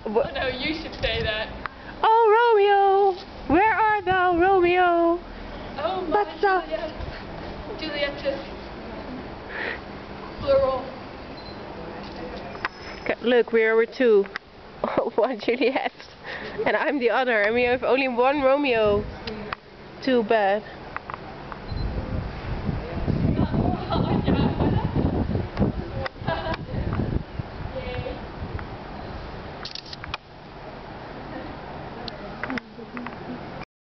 Oh no, you should say that. Oh, Romeo! Where art thou, Romeo? Oh my Juliet. Juliet. Plural. Look, we are two. One Juliet. And I'm the other. And we have only one Romeo. Too bad.